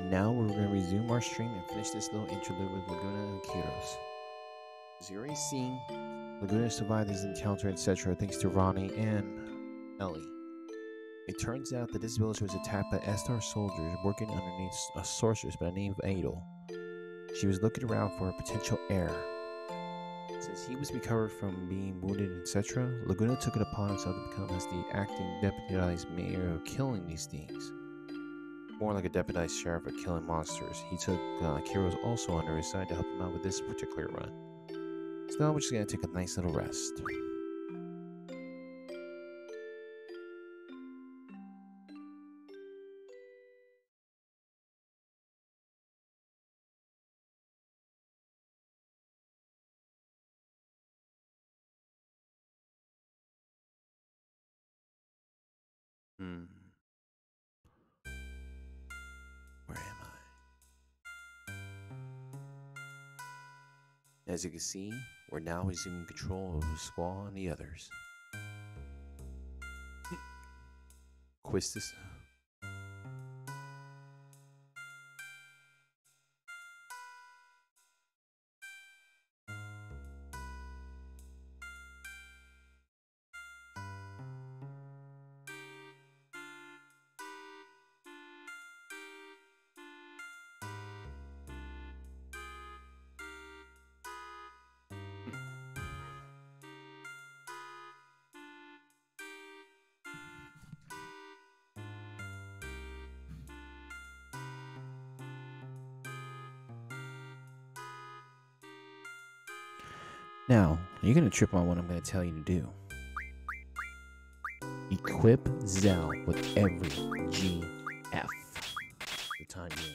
now we're going to resume our stream and finish this little interlude with Laguna and Kiros. As you already seen, Laguna survived this encounter, etc. thanks to Raine and Elle. It turns out that this village was attacked by Estar soldiers working underneath a sorceress by the name of Adel. She was looking around for a potential heir. Since he was recovered from being wounded, etc., Laguna took it upon himself to become as the acting deputized mayor of killing these things. More like a deputized sheriff of killing monsters. He took Kiros also under his side to help him out with this particular run. So now we're just going to take a nice little rest. Where am I? As you can see, we're now resuming control over Squall and the others. Quistis. Now, you're going to trip on what I'm going to tell you to do. Equip Zell with every GF for the time being.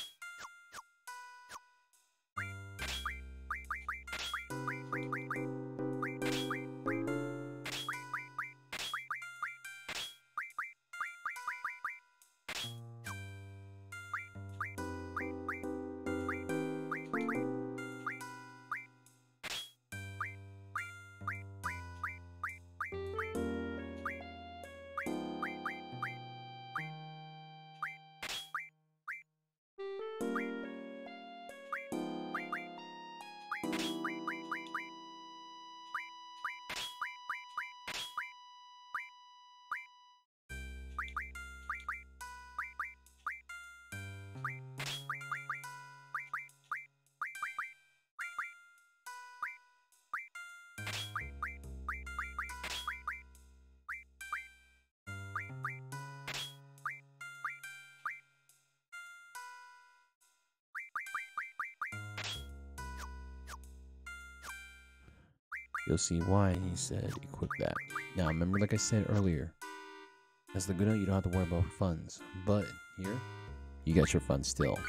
You'll see why he said equip that. Now, remember, like I said earlier, as Laguna, you don't have to worry about funds. But here, you got your funds still.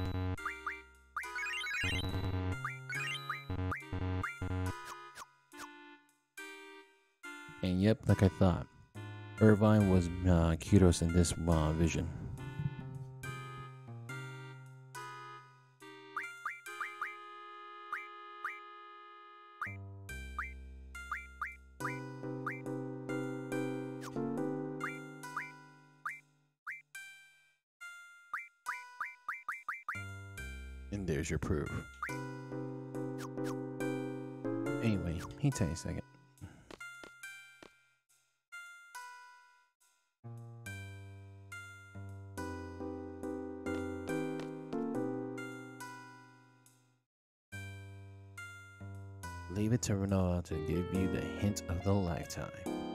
And yep, like I thought, Irvine was Kiros in this vision. And there's your proof. Anyway, hang tight a second. Leave it to Rinoa to give you the hint of the lifetime.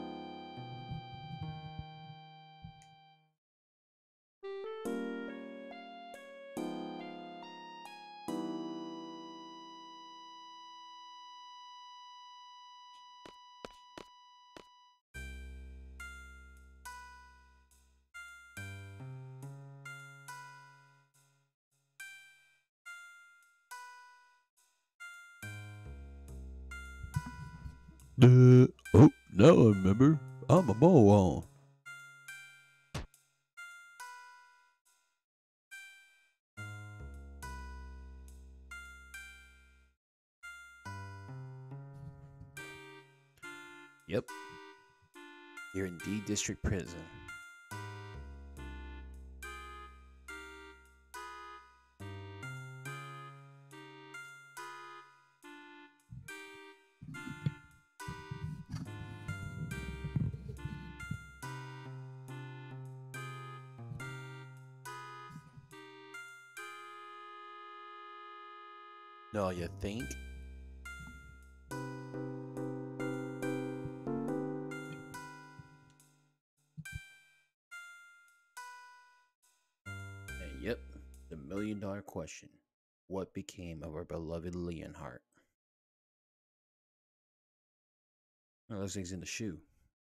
Oh, now I remember. I'm a ball. Yep. You're in D District Prison. No, you think? And yep, the $1,000,000 question. What became of our beloved Leonhardt? Oh, those things in the shoe.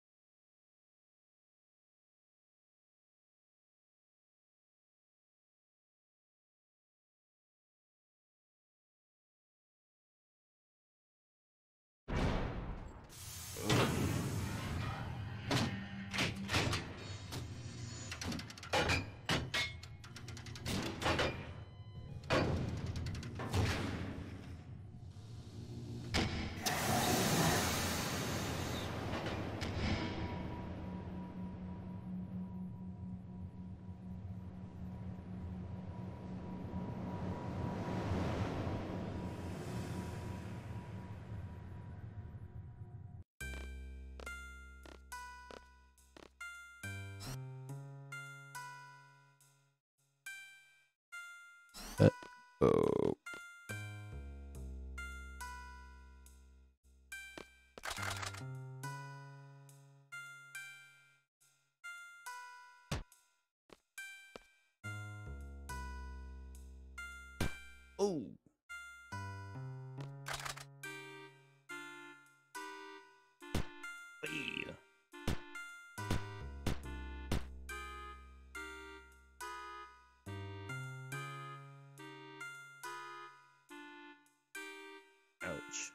Oh. Oh. Hey. Ouch.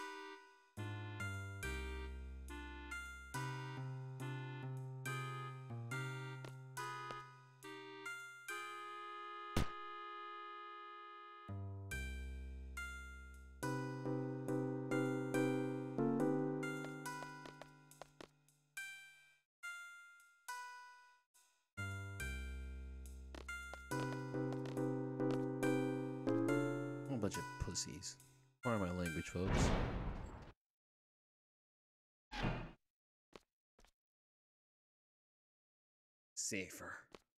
A bunch of pussies. Pardon my language, folks. Seifer.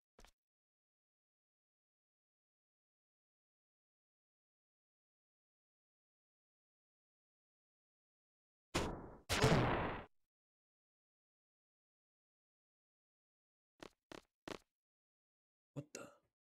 What the?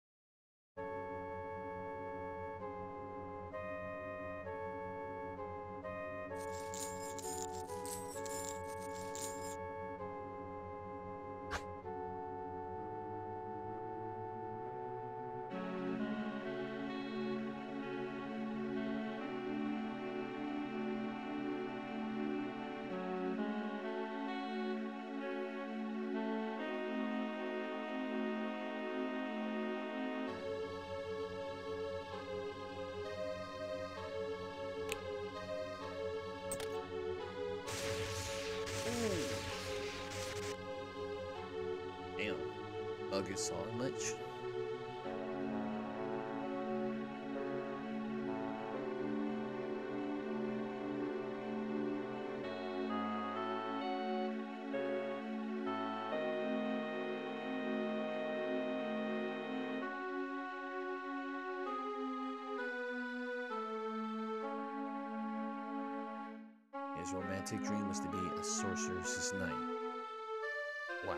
Damn. August saw much. His romantic dream was to be a sorceress's knight. Wow.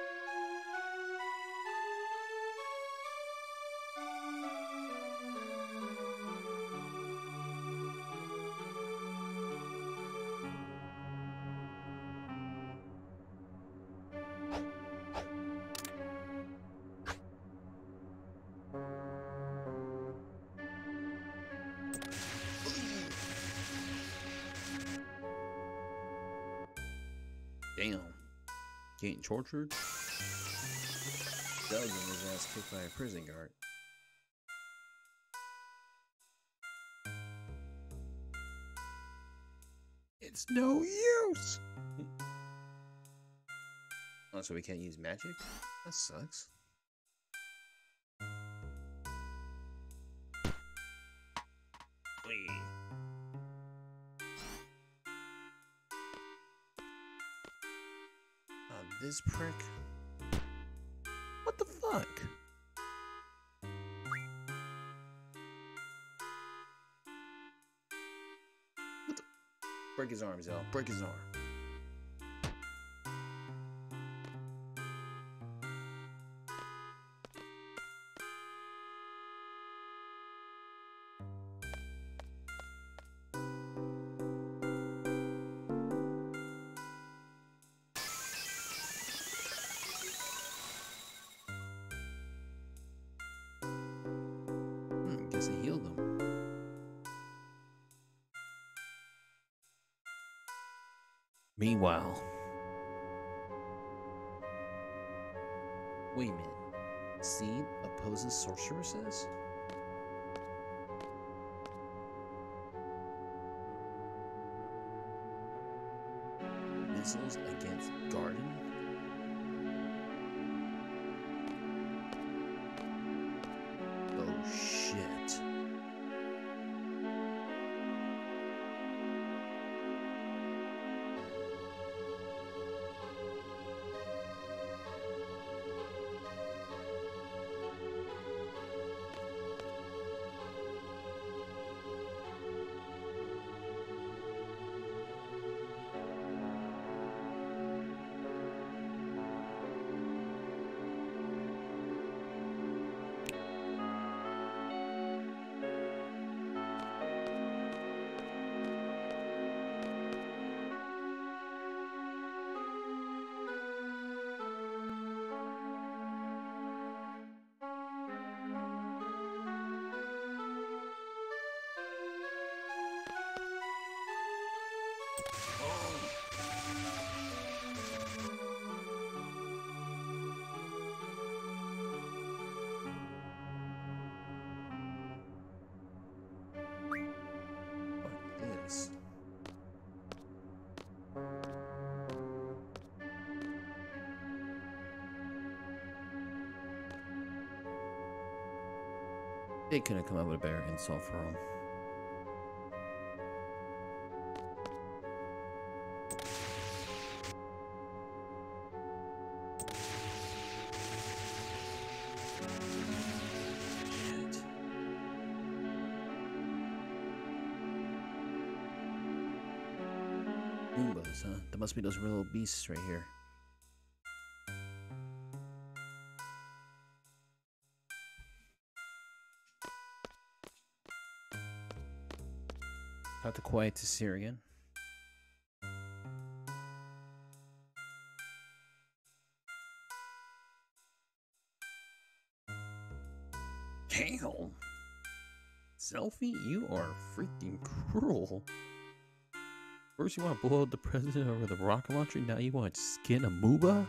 Damn. Getting tortured? Zell getting his ass kicked by a prison guard. It's no use! Oh, so we can't use magic? That sucks. Wait. This prick? What the fuck? Break his arm, Zell. Break his arm. Guess I healed him. Meanwhile, wait a minute. Seed opposes sorceresses? Missiles against Garden? Oh shit. They couldn't come up with a better insult for him. Shit. Moombas, huh? There must be those little beasts right here. Talk to Quistis here again. Damn! Selphie, you are freaking cruel. First you want to blow up the president over the rocket launcher, now you want to skin a Moomba?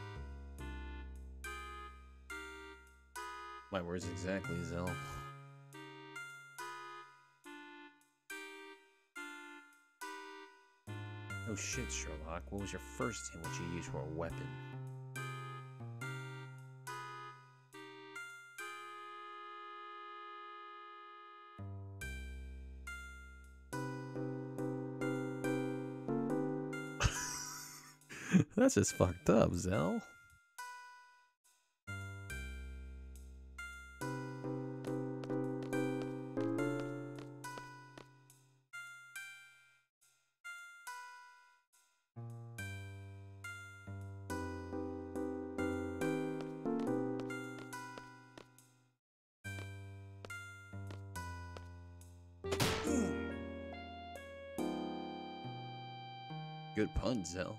My words exactly, Zell. Oh shit, Sherlock. What was your first hint which you used for a weapon? That's just fucked up, Zell. Good pun, Zell.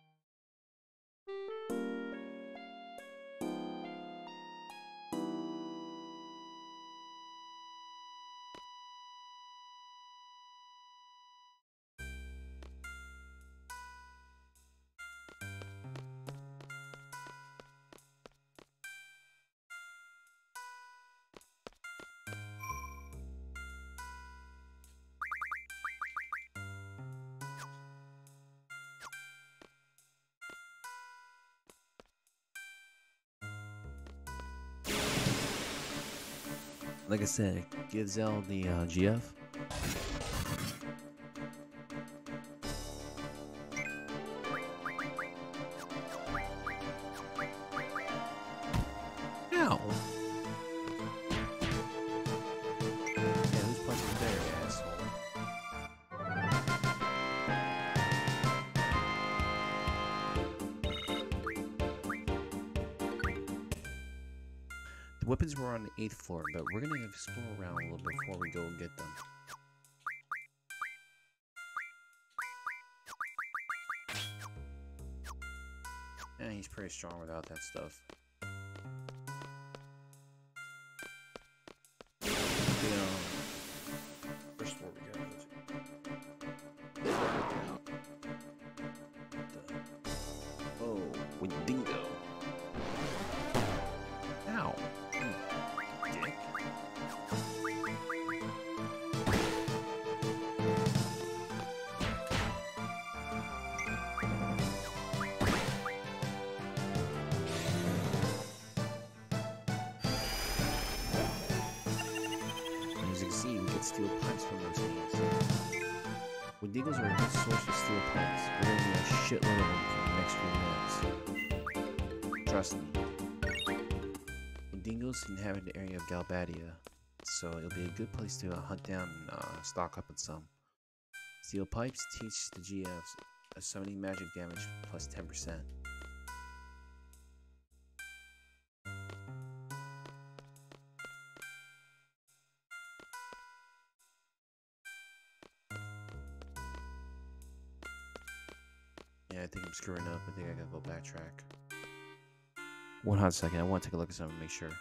Like I said, give Zell the GF. Ow! Yeah, who's punching the bear, asshole? weapons were on the 8th floor, but we're gonna explore around a little bit before we go and get them. And he's pretty strong without that stuff. First floor we gotta go to. Oh, Windigo. Ow. Dick. As you can see, we get steel pipes from those things. Windigos are a good source of steel pipes. We're gonna need a shitload of them for the next few minutes. Trust me. Windigos inhabit the area of Galbadia, so it'll be a good place to hunt down and stock up on some. Steel pipes teach the GFs a summoning magic damage plus 10%. Yeah, I think I'm screwing up. I think I gotta go backtrack. One hot second, I want to take a look at something and make sure.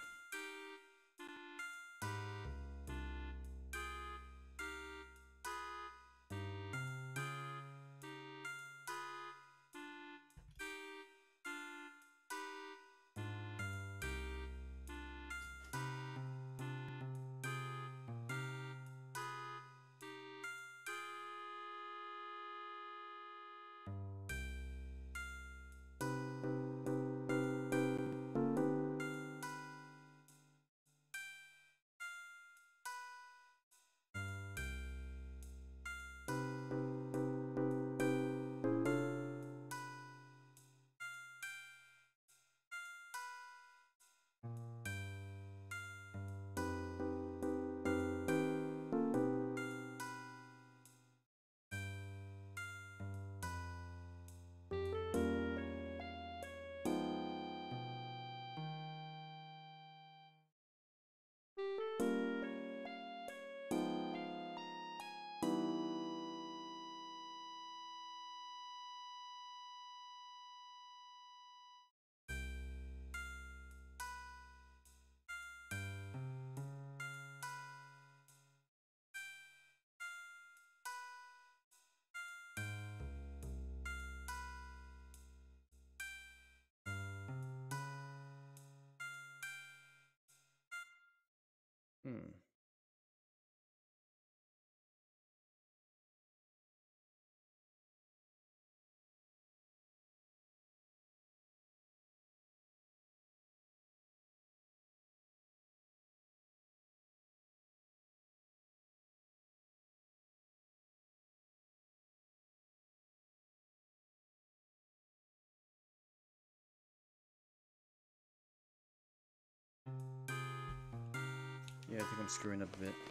Yeah, I think I'm screwing up a bit.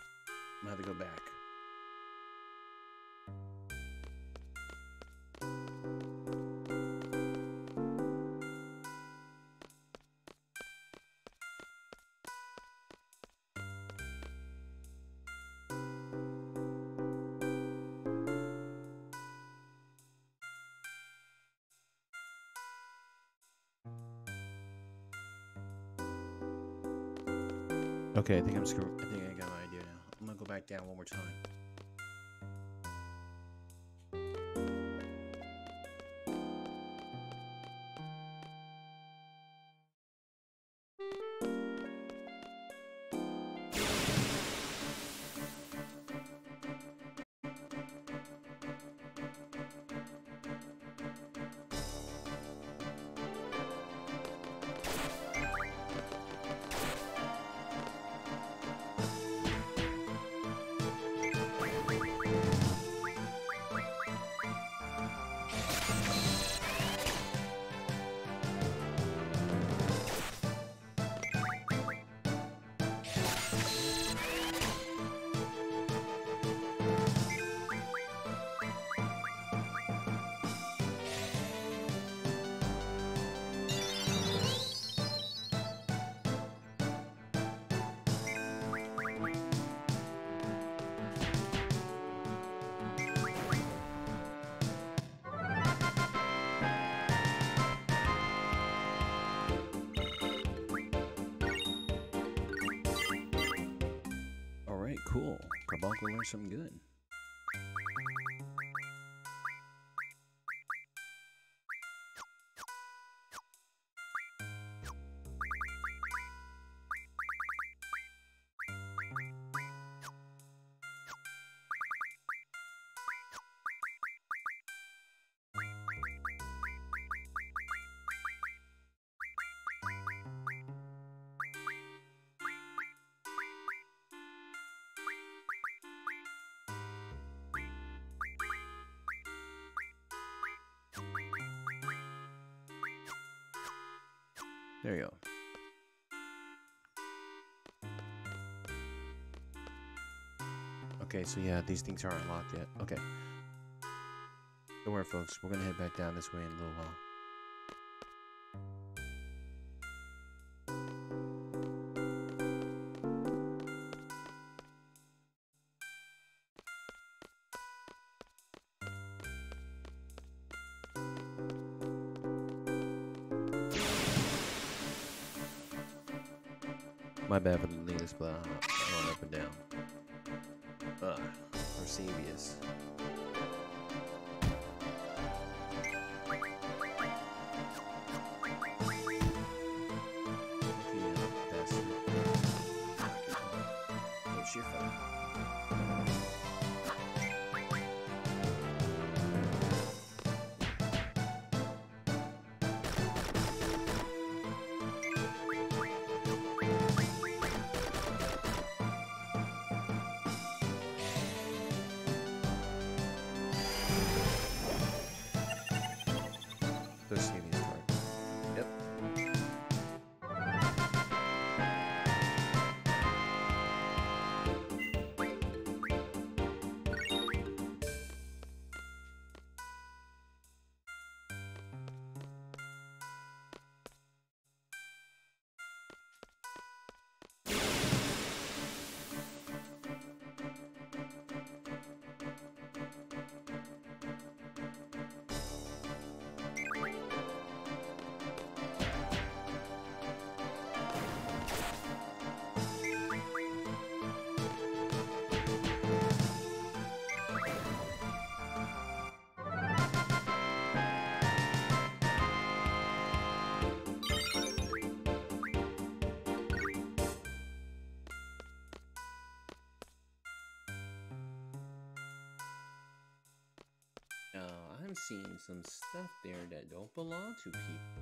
I'm gonna have to go back. Okay, I think I got my idea now. I'm gonna go back down one more time. Cool. Carbuncle learned something good. There you go. Okay, so yeah, these things aren't unlocked yet. Okay. Don't worry, folks. We're going to head back down this way in a little while. My bad for the latest, but going up and down. Arcevius. That's Seifer. I'm seeing some stuff there that don't belong to people.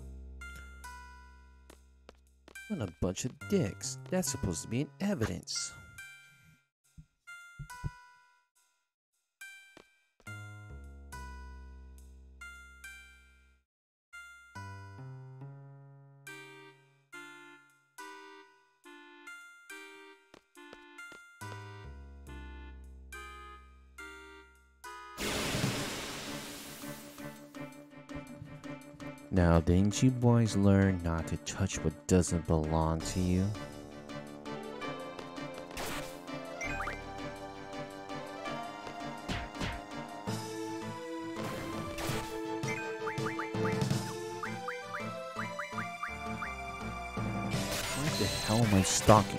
What a bunch of dicks. That's supposed to be in evidence. Now, didn't you boys learn not to touch what doesn't belong to you? What the hell am I stalking?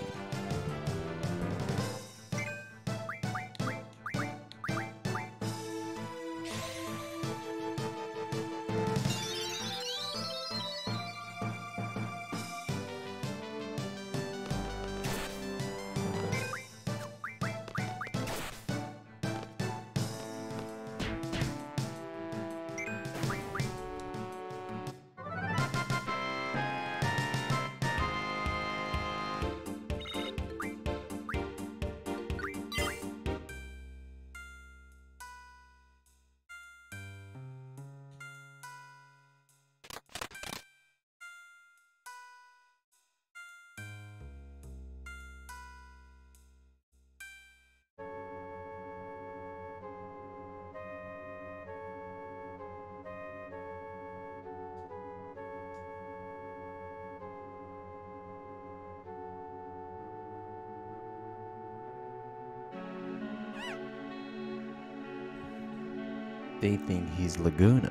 They think he's Laguna.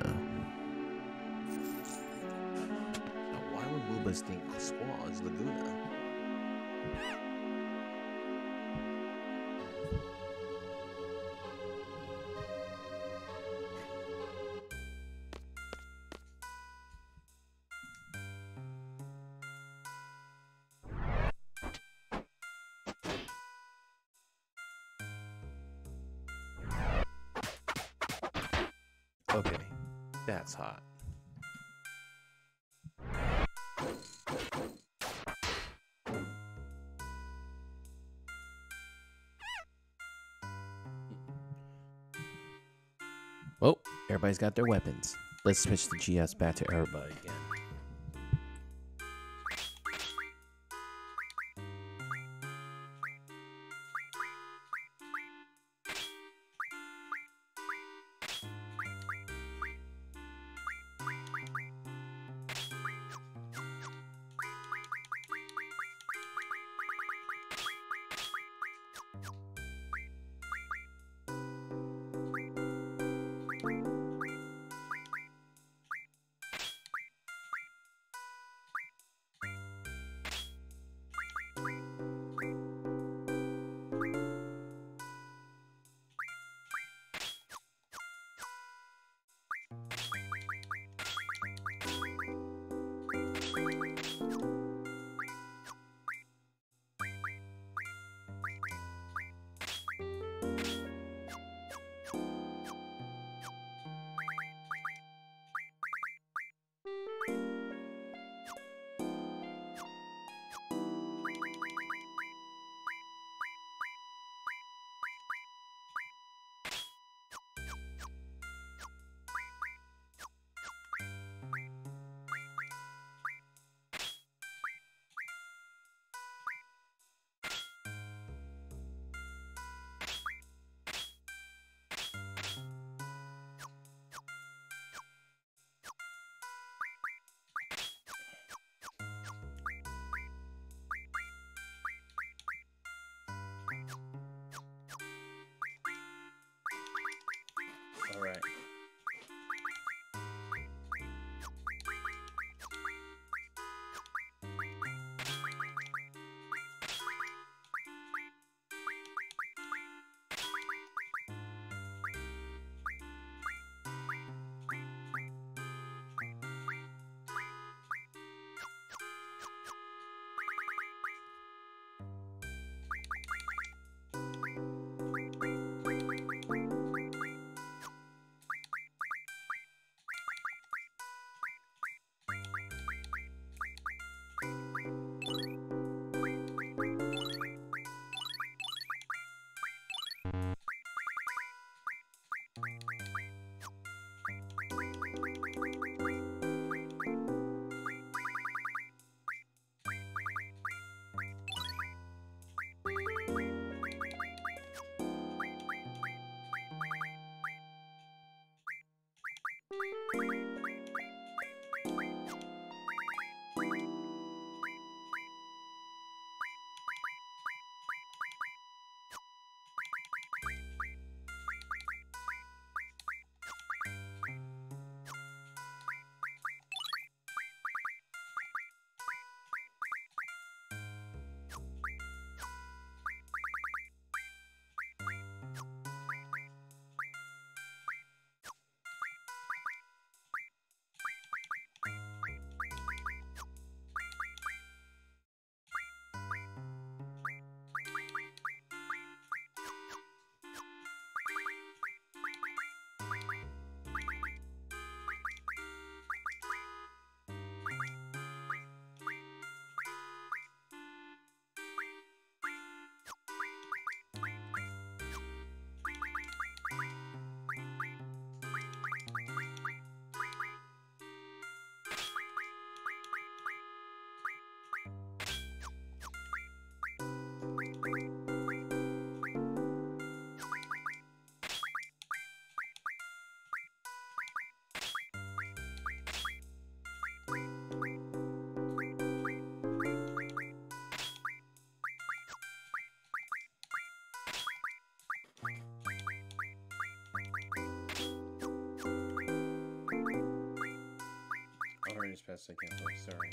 Now, why would Moomba think Squall is Laguna? Okay, that's hot. Well, everybody's got their weapons. Let's switch the GS back to everybody again. All right. Past second, sorry.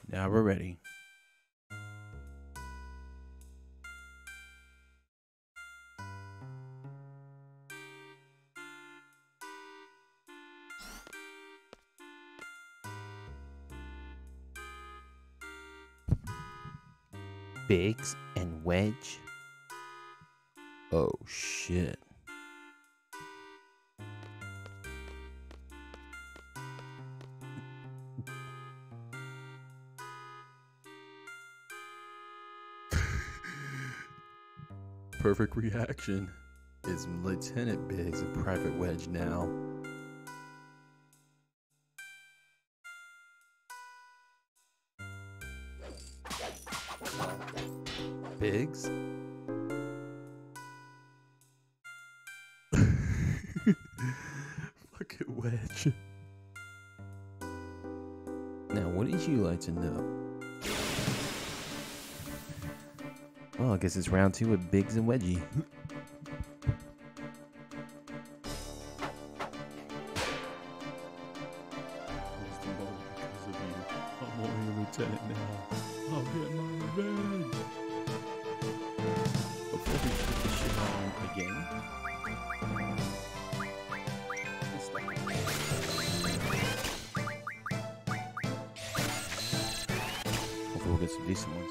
Now we're ready. Biggs and Wedge. Oh shit. Perfect reaction. Is Lieutenant Biggs a Private Wedge now? Biggs? Fucking Wedge. Now, what did you like to know? Well, I guess it's round 2 with Biggs and Wedgie. I'm only a lieutenant now. I'll get my revenge. Before we put this shit on again. Hopefully we'll get some decent ones.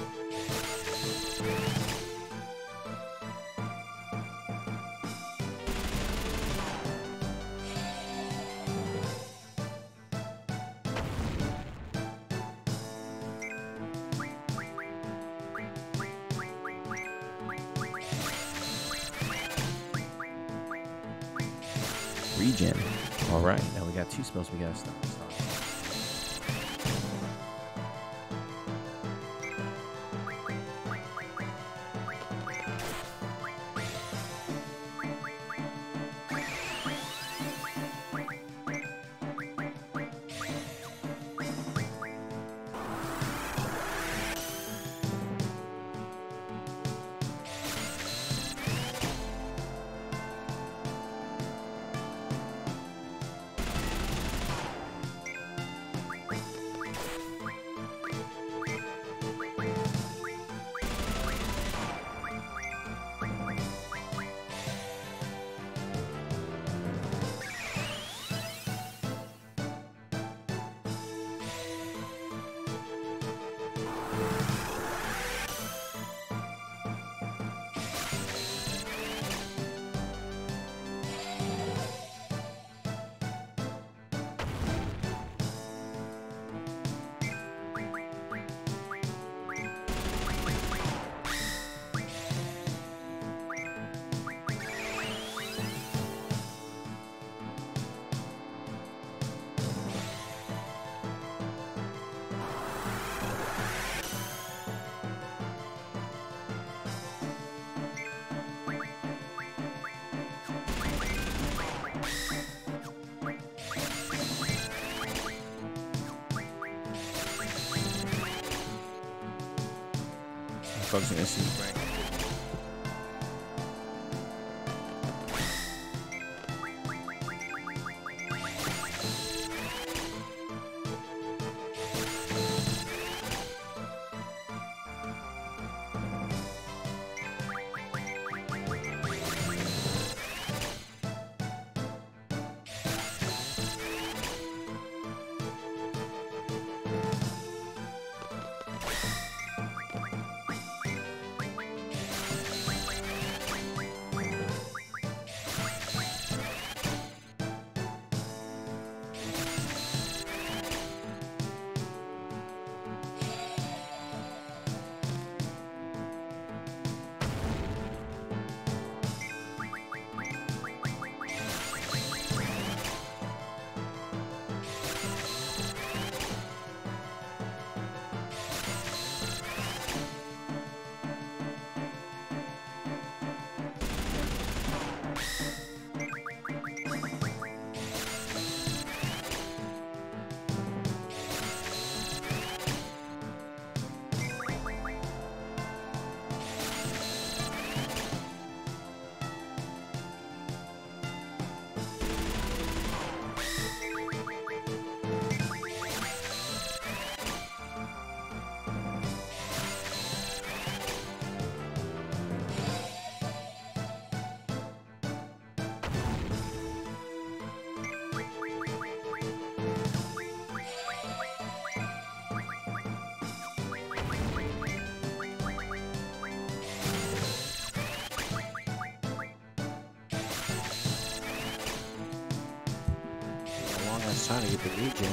Regen. Alright, now we got 2 spells we gotta stop. Folks are gonna see right. much time to get the regen.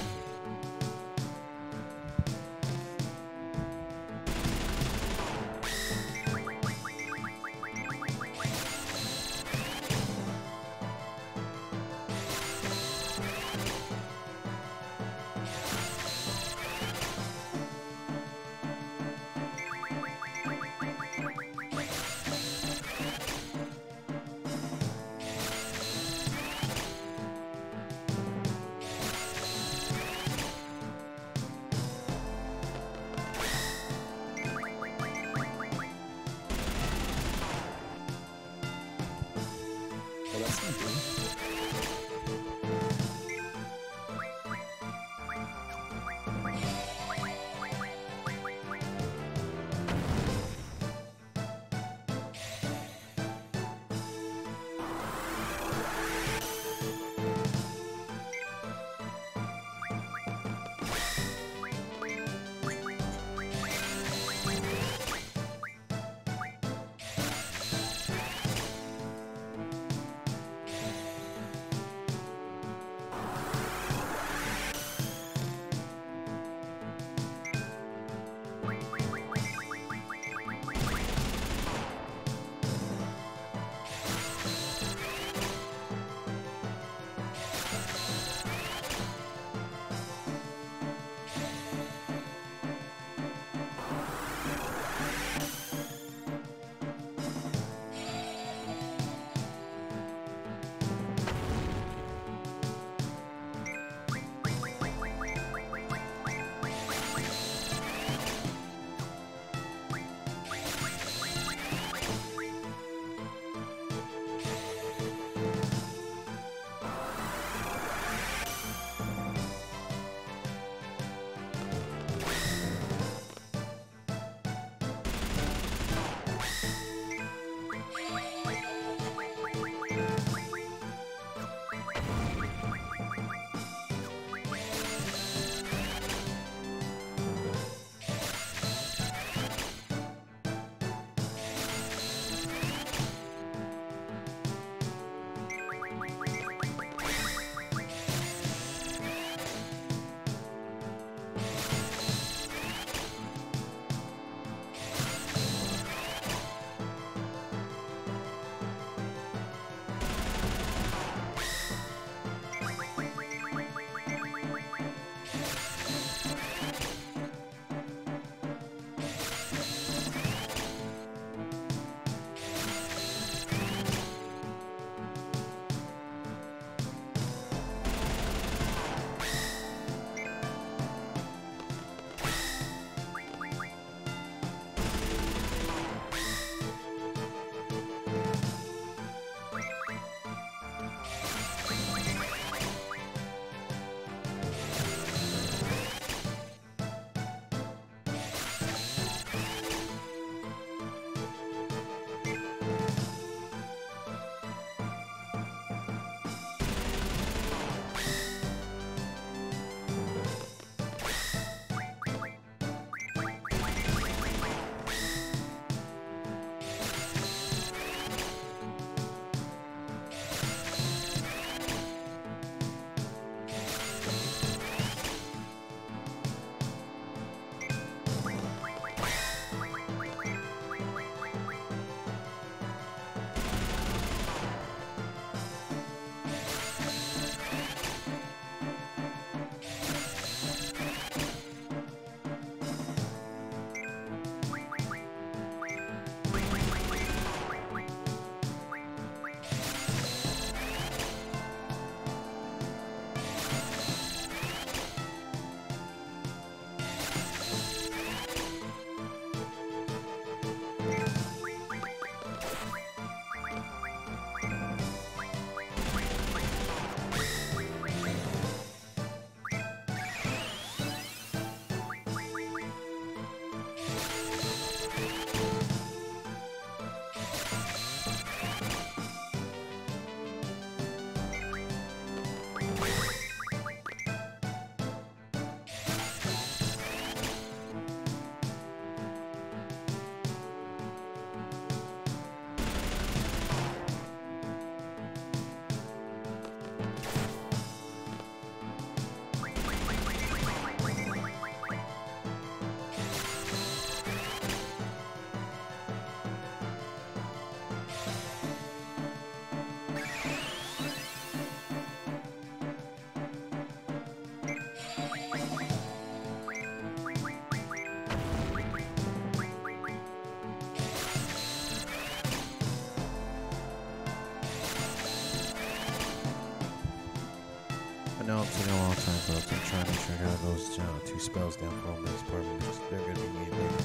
I know I'm taking a long time, folks. I'm trying to make sure I got those 2 spells down for all this part because they're going to be needed later.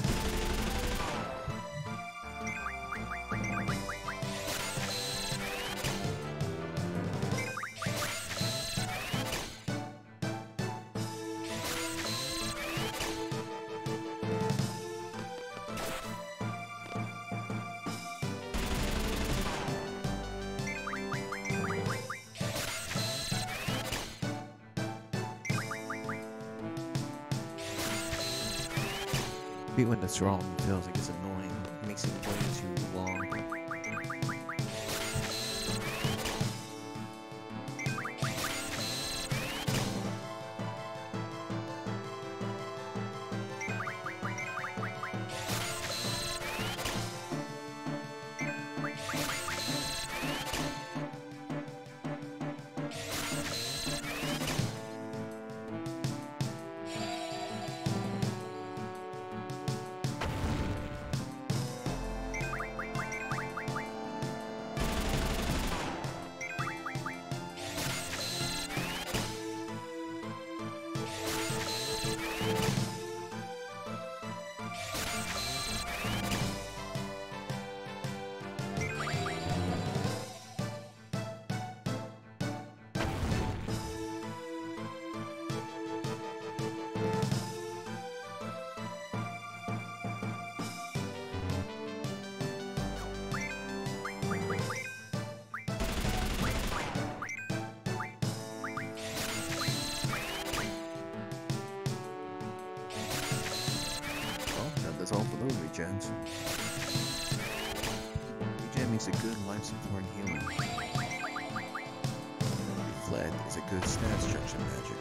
When the strong feels, it gets annoying. It makes it way too long. All for those regens. Regen makes a good life support and healing. Reflect is a good stat structure magic.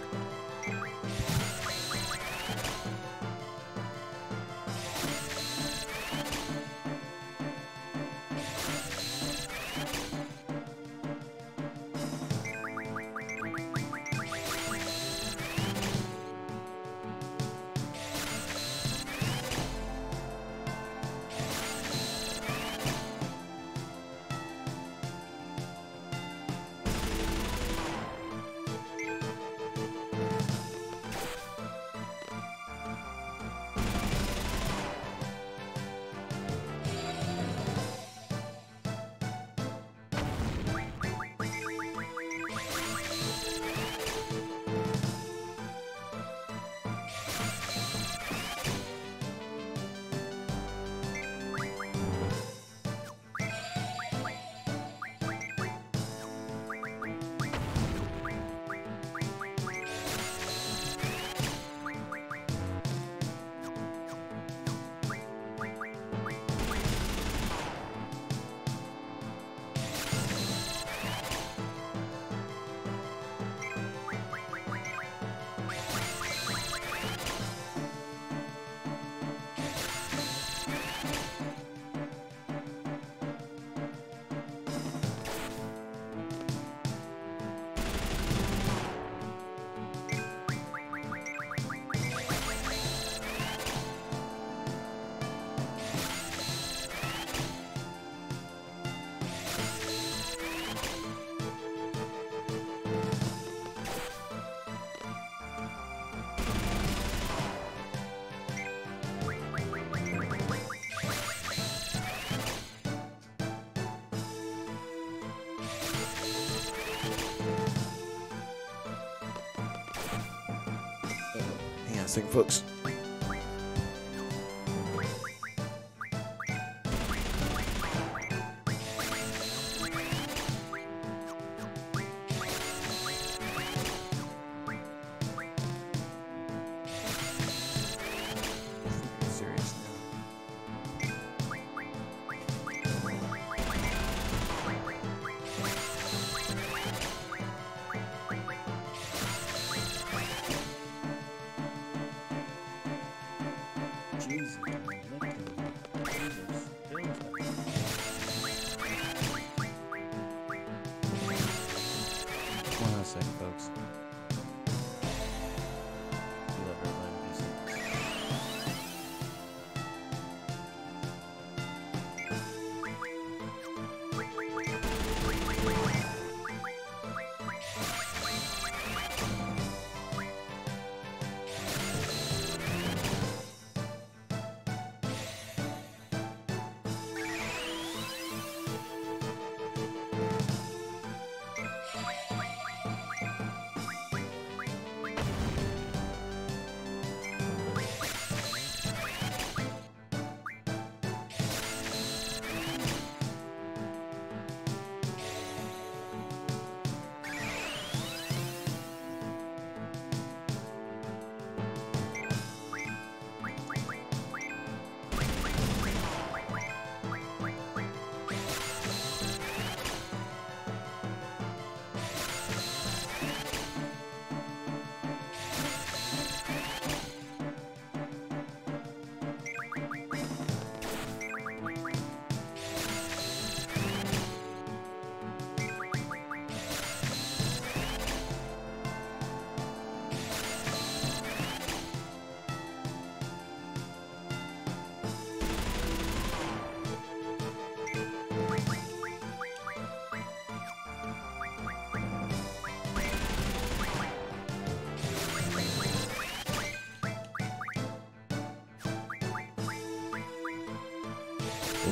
Thing, folks.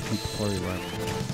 keep the party running.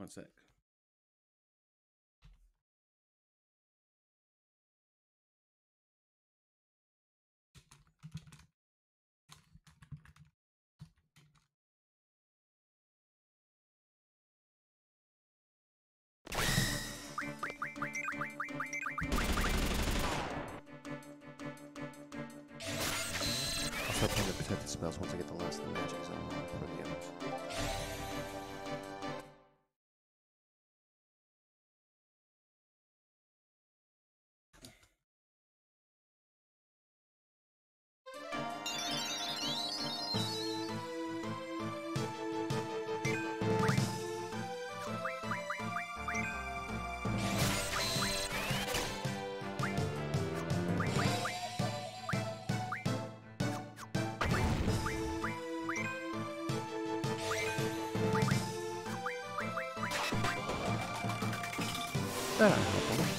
One sec. I'll start playing the protected spells once I get the last of the magic zone for the others. That ought to help them.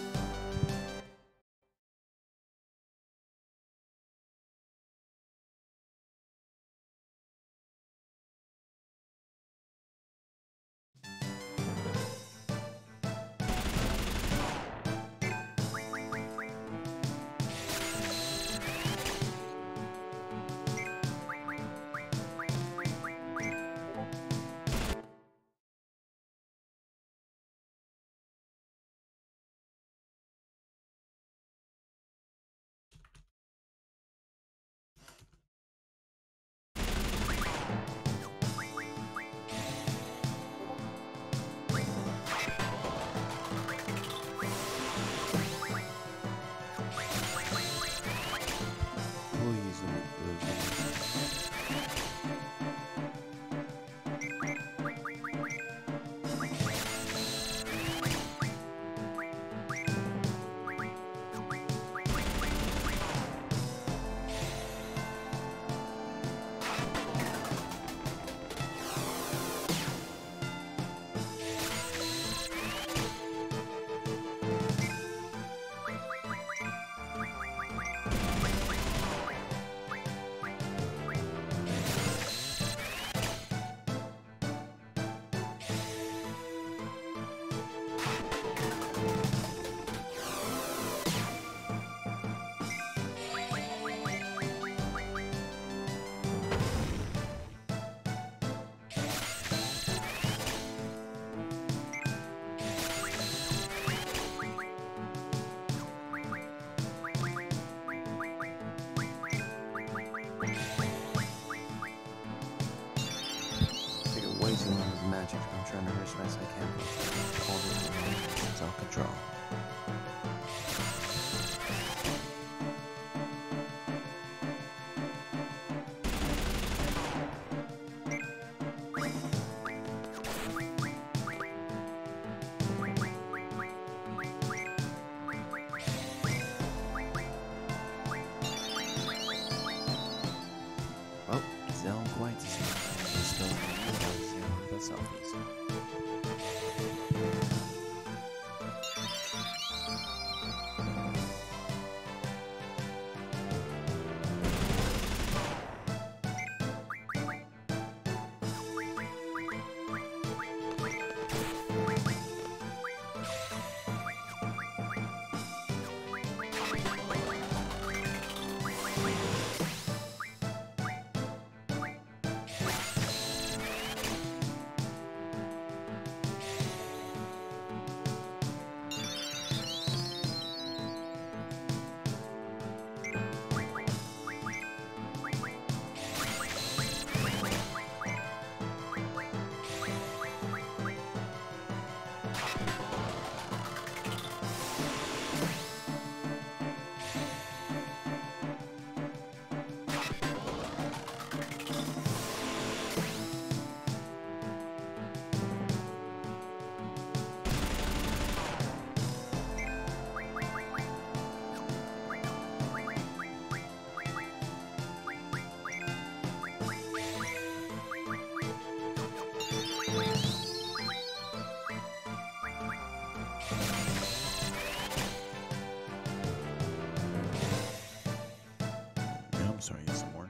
Magic. I'm trying to hurry as fast as I can. All the Zell control. Oh, Zell and Quistis. Still the Selphies. Sorry, some more.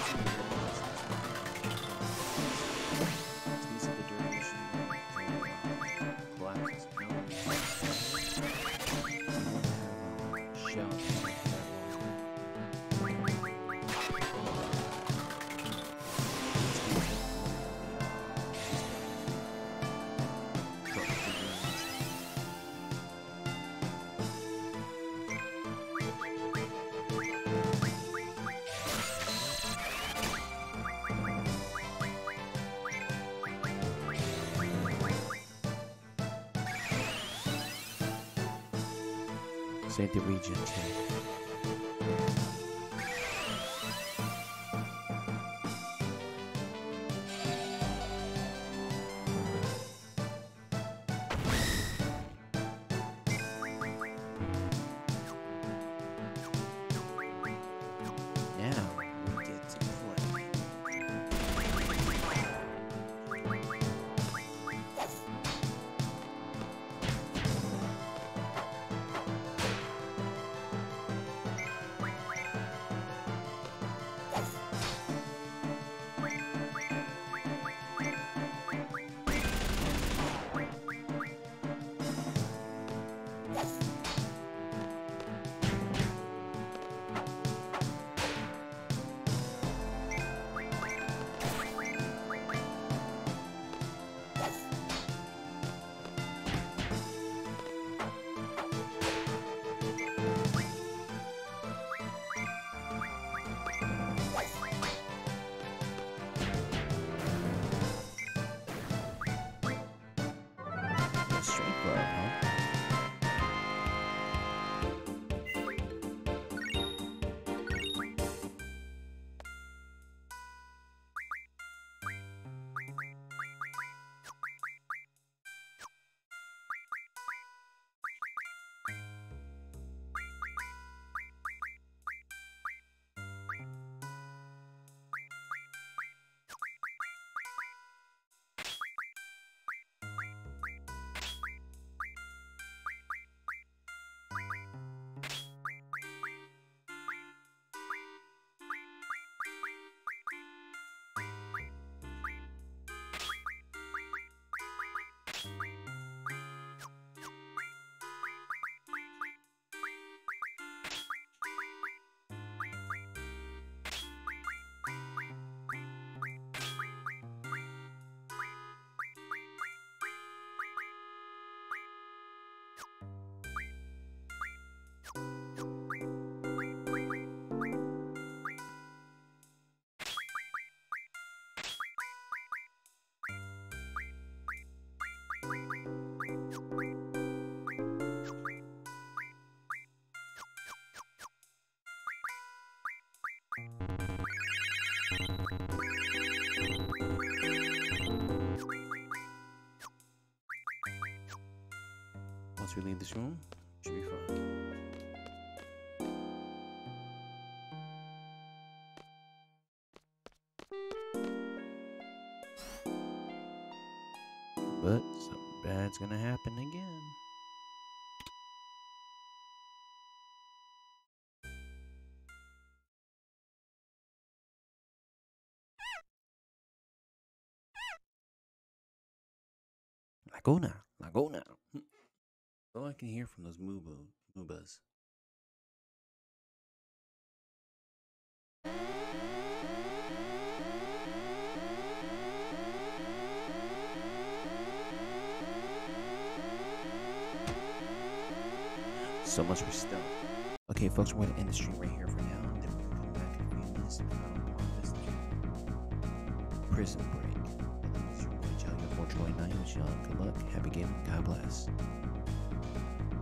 These are the duration collapses. Shell. Save the region too. Once we leave this room, should be fine. But something bad's gonna happen again. Laguna, Laguna. All I can hear from those Moobas. So much for stealth. Okay, folks, we're going to end the stream right here for now. And then we're going to come back in a few minutes. I don't want this prison break. But this is your boy, Jelly, 429. Wish y'all good luck. Happy gaming. God bless.